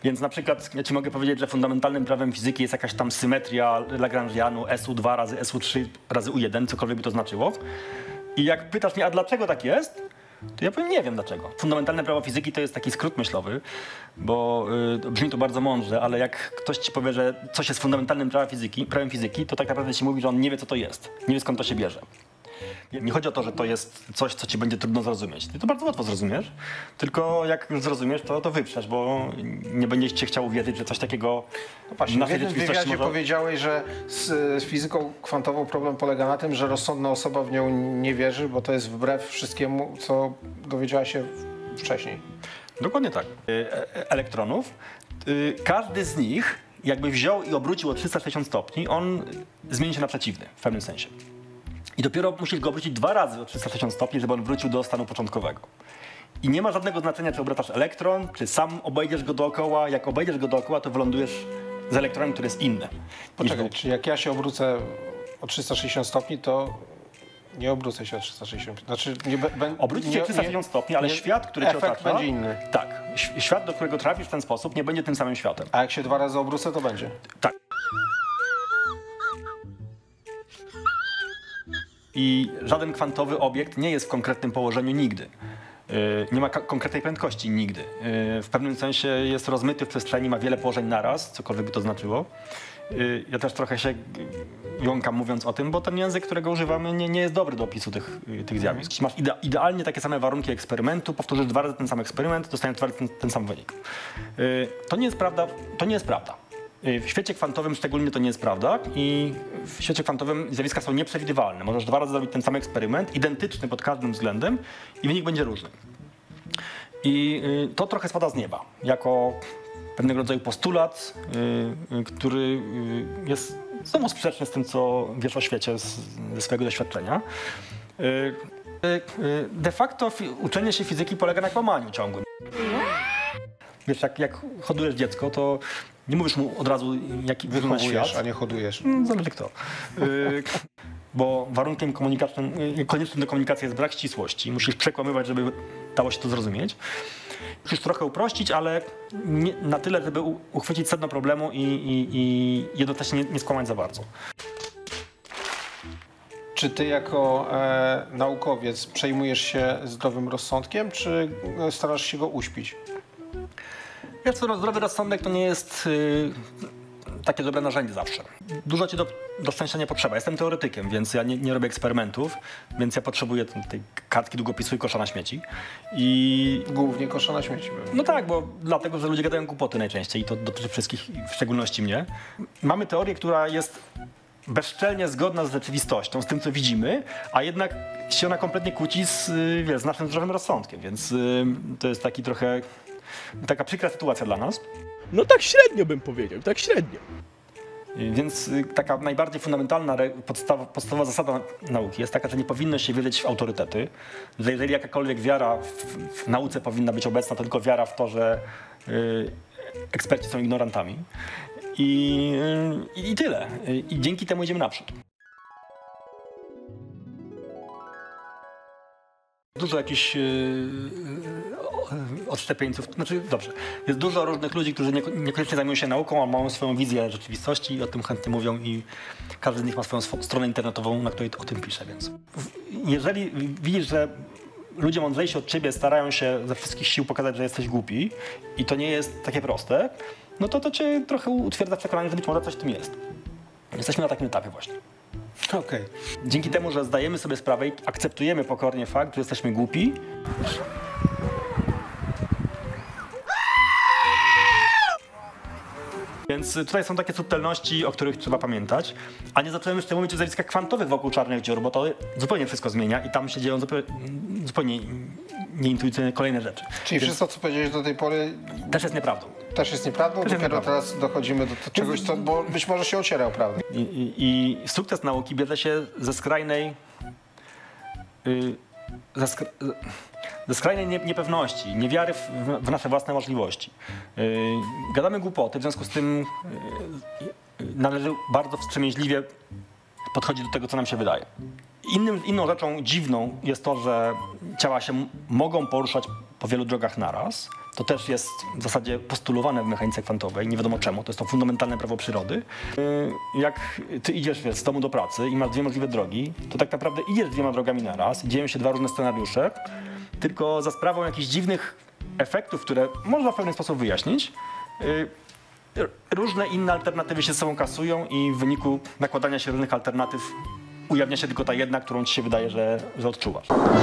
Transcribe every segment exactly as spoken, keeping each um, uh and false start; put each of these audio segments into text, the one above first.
Więc na przykład ja ci mogę powiedzieć, że fundamentalnym prawem fizyki jest jakaś tam symetria Lagrangianu S U dwa razy S U trzy razy U jeden, cokolwiek by to znaczyło. I jak pytasz mnie, a dlaczego tak jest? To ja powiem, nie wiem dlaczego. Fundamentalne prawo fizyki to jest taki skrót myślowy, bo y, brzmi to bardzo mądrze, ale jak ktoś ci powie, że coś jest fundamentalnym prawem fizyki, prawem fizyki, to tak naprawdę ci mówi, że on nie wie, co to jest. Nie wie, skąd to się bierze. Nie chodzi o to, że to jest coś, co ci będzie trudno zrozumieć. Ty to bardzo łatwo zrozumiesz, tylko jak już zrozumiesz, to, to wyprzesz, bo nie będziesz cię chciał uwierzyć, że coś takiego no właśnie, w w naszej jednym rzeczywistości wywiadzie może... powiedziałeś, że z, z fizyką kwantową problem polega na tym, że rozsądna osoba w nią nie wierzy, bo to jest wbrew wszystkiemu, co dowiedziała się wcześniej. Dokładnie tak. Elektronów, każdy z nich jakby wziął i obrócił o trzysta sześćdziesiąt stopni, on zmieni się na przeciwny w pewnym sensie. I dopiero musisz go obrócić dwa razy o trzysta sześćdziesiąt stopni, żeby on wrócił do stanu początkowego. I nie ma żadnego znaczenia, czy obracasz elektron, czy sam obejdziesz go dookoła. Jak obejdziesz go dookoła, to wylądujesz z elektronem, który jest inny. Poczekaj, czy jak ja się obrócę o trzysta sześćdziesiąt stopni, to nie obrócę się o trzysta sześćdziesiąt. Znaczy nie Obrócisz się o trzysta sześćdziesiąt stopni, ale nie, świat, który cię efekt otacza... będzie inny. Tak. Świat, do którego trafisz w ten sposób, nie będzie tym samym światem. A jak się dwa razy obrócę, to będzie? Tak. I żaden kwantowy obiekt nie jest w konkretnym położeniu nigdy. Nie ma konkretnej prędkości nigdy. W pewnym sensie jest rozmyty w przestrzeni, ma wiele położeń naraz, cokolwiek by to znaczyło. Ja też trochę się jąkam mówiąc o tym, bo ten język, którego używamy, nie, nie jest dobry do opisu tych, tych zjawisk. Jeśli masz ide idealnie takie same warunki eksperymentu, powtórzysz dwa razy ten sam eksperyment, dostaniesz dwa razy ten, ten sam wynik. To nie jest prawda. To nie jest prawda. W świecie kwantowym szczególnie to nie jest prawda i w świecie kwantowym zjawiska są nieprzewidywalne. Możesz dwa razy zrobić ten sam eksperyment, identyczny pod każdym względem i wynik będzie różny. I to trochę spada z nieba, jako pewnego rodzaju postulat, który jest znowu sprzeczny z tym, co wiesz o świecie ze swojego doświadczenia. De facto uczenie się fizyki polega na kłamaniu ciągłym. Wiesz, jak, jak hodujesz dziecko, to nie mówisz mu od razu, jaki wygląda świat. A nie hodujesz. Zależy kto. Yy, bo warunkiem komunikacyjnym, koniecznym do komunikacji jest brak ścisłości. Musisz przekłamywać, żeby dało się to zrozumieć. Musisz trochę uprościć, ale nie, na tyle, żeby u, uchwycić sedno problemu i, i, i jednocześnie nie, nie skłamać za bardzo. Czy ty jako e, naukowiec przejmujesz się zdrowym rozsądkiem, czy starasz się go uśpić? Wiesz co, zdrowy rozsądek to nie jest yy, takie dobre narzędzie zawsze. Dużo ci do, do szczęścia nie potrzeba. Jestem teoretykiem, więc ja nie, nie robię eksperymentów, więc ja potrzebuję tej kartki długopisu i kosza na śmieci. I... Głównie kosza na śmieci. No tak, bo dlatego, że ludzie gadają głupoty najczęściej i to dotyczy wszystkich, w szczególności mnie. Mamy teorię, która jest bezczelnie zgodna z rzeczywistością, z tym, co widzimy, a jednak się ona kompletnie kłóci z, wiesz, z naszym zdrowym rozsądkiem, więc yy, to jest taki trochę... Taka przykra sytuacja dla nas. No tak średnio bym powiedział, tak średnio. Więc taka najbardziej fundamentalna podstawa, podstawowa zasada nauki jest taka, że nie powinno się wierzyć w autorytety, że jeżeli jakakolwiek wiara w, w nauce powinna być obecna, to tylko wiara w to, że y, eksperci są ignorantami. I, y, i tyle. I dzięki temu idziemy naprzód. Dużo jakichś yy, odszczepieńców, znaczy dobrze, jest dużo różnych ludzi, którzy nie, niekoniecznie zajmują się nauką, a mają swoją wizję rzeczywistości i o tym chętnie mówią i każdy z nich ma swoją sw stronę internetową, na której o tym pisze, więc jeżeli widzisz, że ludzie mądrzejsi od ciebie starają się ze wszystkich sił pokazać, że jesteś głupi i to nie jest takie proste, no to to cię trochę utwierdza w przekonaniu, że być może coś w tym jest. Jesteśmy na takim etapie właśnie. Okay. Dzięki temu, że zdajemy sobie sprawę i akceptujemy pokornie fakt, że jesteśmy głupi. Więc tutaj są takie subtelności, o których trzeba pamiętać. A nie zacząłem jeszcze mówić o zjawiskach kwantowych wokół czarnych dziur, bo to zupełnie wszystko zmienia i tam się dzieją zupełnie, zupełnie nieintuicyjne kolejne rzeczy. Czyli Więc wszystko, co powiedziałeś do tej pory... Też jest nieprawdą. Też jest nieprawdą? Też Dopiero jest teraz dochodzimy do czegoś, co bo być może się ociera o prawdę. I, i, I sukces nauki bierze się ze skrajnej... Yy, ze, skr ze skrajnej nie, niepewności, niewiary w, w nasze własne możliwości. Yy, gadamy głupoty, w związku z tym yy, należy bardzo wstrzemięźliwie podchodzić do tego, co nam się wydaje. Innym, inną rzeczą dziwną jest to, że ciała się mogą poruszać po wielu drogach naraz. To też jest w zasadzie postulowane w mechanice kwantowej, nie wiadomo czemu, to jest to fundamentalne prawo przyrody. Jak ty idziesz wiesz, z domu do pracy i masz dwie możliwe drogi, to tak naprawdę idziesz dwiema drogami na raz, dzieją się dwa różne scenariusze, tylko za sprawą jakichś dziwnych efektów, które można w pewien sposób wyjaśnić, różne inne alternatywy się ze sobą kasują i w wyniku nakładania się różnych alternatyw ujawnia się tylko ta jedna, którą ci się wydaje, że, że odczuwasz.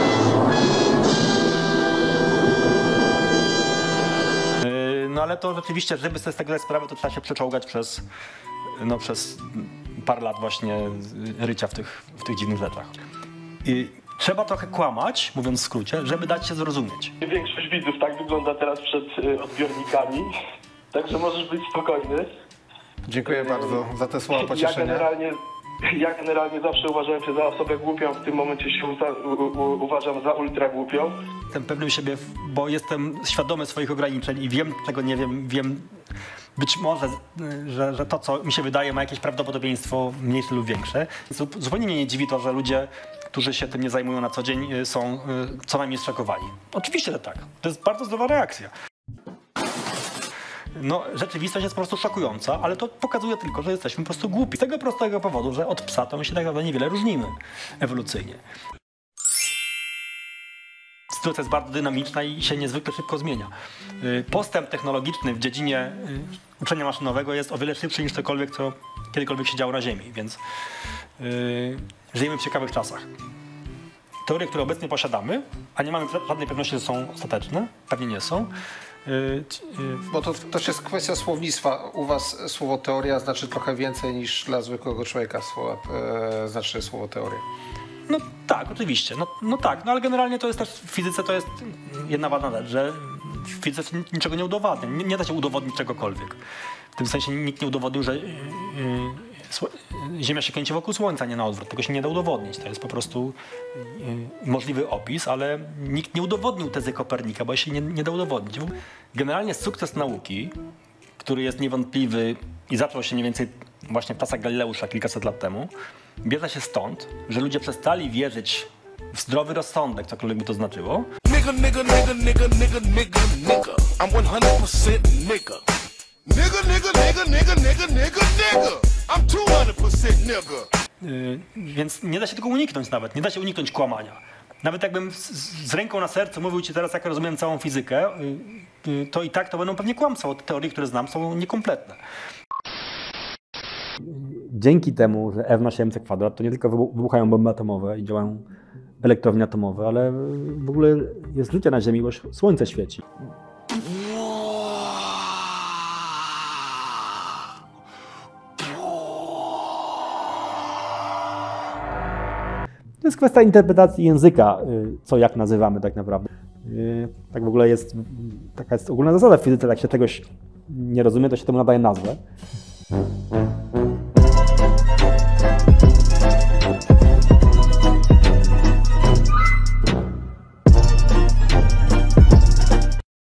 No ale to rzeczywiście, żeby sobie z tego zdać sprawę, to trzeba się przeczołgać przez, no, przez parę lat właśnie rycia w tych, w tych dziwnych rzeczach. I trzeba trochę kłamać, mówiąc w skrócie, żeby dać się zrozumieć. Większość widzów tak wygląda teraz przed odbiornikami, także możesz być spokojny. Dziękuję bardzo za te słowa pocieszenia. Ja generalnie, ja generalnie zawsze uważałem się za osobę głupią, w tym momencie się uza, u, u, uważam za ultra głupią. Jestem pewnym siebie, bo jestem świadomy swoich ograniczeń i wiem, czego nie wiem, wiem być może, że, że to, co mi się wydaje, ma jakieś prawdopodobieństwo mniejsze lub większe. Zupełnie mnie nie dziwi to, że ludzie, którzy się tym nie zajmują na co dzień, są co najmniej zszokowani. Oczywiście, że tak. To jest bardzo zdrowa reakcja. No, rzeczywistość jest po prostu szokująca, ale to pokazuje tylko, że jesteśmy po prostu głupi. Z tego prostego powodu, że od psa to my się tak naprawdę niewiele różnimy ewolucyjnie. Sytuacja jest bardzo dynamiczna i się niezwykle szybko zmienia. Postęp technologiczny w dziedzinie uczenia maszynowego jest o wiele szybszy niż cokolwiek, co kiedykolwiek się działo na Ziemi, więc yy, żyjemy w ciekawych czasach. Teorie, które obecnie posiadamy, a nie mamy żadnej pewności, że są ostateczne, pewnie nie są. Yy, yy. Bo to też jest kwestia słownictwa. U was słowo teoria znaczy trochę więcej niż dla zwykłego człowieka słowa, e, znaczy słowo teoria. No tak, oczywiście. No, no tak, no ale generalnie to jest też w fizyce to jest jedna ważna rzecz, że w fizyce niczego nie udowodni. Nie, nie da się udowodnić czegokolwiek. W tym sensie nikt nie udowodnił, że yy, yy, Ziemia się kręci wokół Słońca, nie na odwrót. Tego się nie da udowodnić. To jest po prostu yy, możliwy opis, ale nikt nie udowodnił tezy Kopernika, bo się nie, nie da udowodnić. Generalnie sukces nauki, który jest niewątpliwy i zaczął się mniej więcej właśnie w czasach Galileusza kilkaset lat temu, bierze się stąd, że ludzie przestali wierzyć w zdrowy rozsądek, cokolwiek by to znaczyło. Nigga, nigga, nigga, nigga, nigga, nigga, nigga. I'm one hundred percent nigga. Nigga, nigga, nigga, nigga, nigga, nigga, nigga. I'm two hundred percent nigga. Yy, więc nie da się tego uniknąć nawet, nie da się uniknąć kłamania. Nawet jakbym z, z ręką na sercu mówił ci teraz, jak rozumiem całą fizykę, yy, yy, to i tak to będą pewnie kłamstwa. Te teorie, które znam, są niekompletne. Dzięki temu, że F ma się mc kwadrat, to nie tylko wybuchają bomby atomowe i działają elektrownie atomowe, ale w ogóle jest życie na Ziemi, bo słońce świeci. To jest kwestia interpretacji języka, co jak nazywamy tak naprawdę. Tak w ogóle jest, taka jest ogólna zasada w fizyce, jak się czegoś nie rozumie, to się temu nadaje nazwę.